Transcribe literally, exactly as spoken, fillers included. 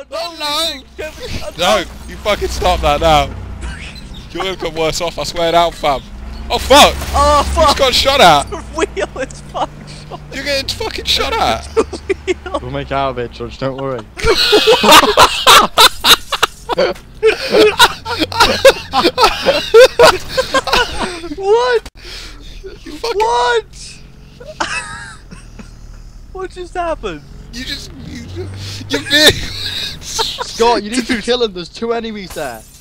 Oh no! No, you fucking stop that now. You're gonna come worse off, I swear down, fam. Oh fuck! Oh fuck! You just got shot at! The wheel is fucking shot. You're getting fucking shot at! We'll make out of it, Judge, don't worry. What? You fucking... What? What just happened? You just... You, you're being... Scott, you need to kill him, there's two enemies there.